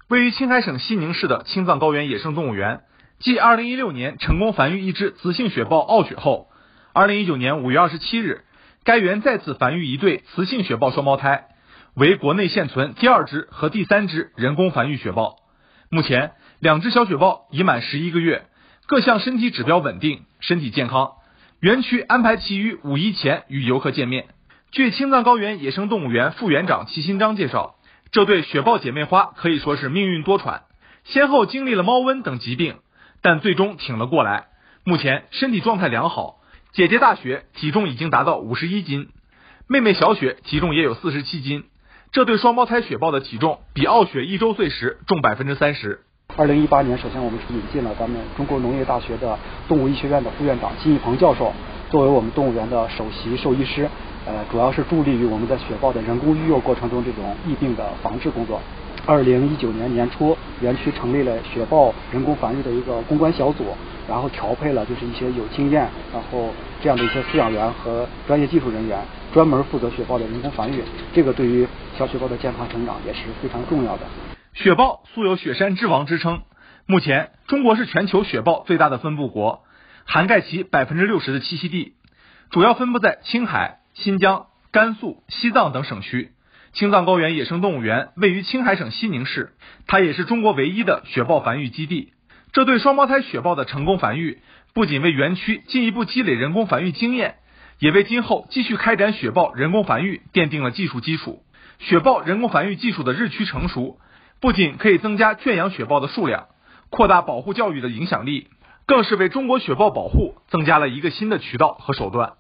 位于青海省西宁市的青藏高原野生动物园，继2016年成功繁育一只雌性雪豹傲雪后，2019年5月27日，该园再次繁育一对雌性雪豹双胞胎，为国内现存第2只和第3只人工繁育雪豹。目前2只小雪豹已满11个月，各项身体指标稳定，身体健康。园区安排其于5一前与游客见面。据青藏高原野生动物园副园长齐新章介绍，这对雪豹姐妹花可以说是命运多舛，先后经历了猫瘟等疾病，但最终挺了过来。目前身体状态良好，姐姐大雪体重已经达到51斤，妹妹小雪体重也有47斤。这对双胞胎雪豹的体重比傲雪1周岁时重30%。 2018年，首先我们是引进了咱们中国农业大学的动物医学院的副院长金一鹏教授，作为我们动物园的首席兽医师，主要是助力于我们在雪豹的人工育幼过程中这种疫病的防治工作。2019年年初，园区成立了雪豹人工繁育的一个攻关小组，然后调配了就是一些有经验，然后这样的一些饲养员和专业技术人员，专门负责雪豹的人工繁育。这个对于小雪豹的健康成长也是非常重要的。 雪豹素有雪山之王之称，目前中国是全球雪豹最大的分布国，涵盖其60%的栖息地，主要分布在青海、新疆、甘肃、西藏等省区。青藏高原野生动物园位于青海省西宁市，它也是中国唯一的雪豹繁育基地。这对双胞胎雪豹的成功繁育，不仅为园区进一步积累人工繁育经验，也为今后继续开展雪豹人工繁育奠定了技术基础。雪豹人工繁育技术的日趋成熟，不仅可以增加圈养雪豹的数量，扩大保护教育的影响力，更是为中国雪豹保护增加了一个新的渠道和手段。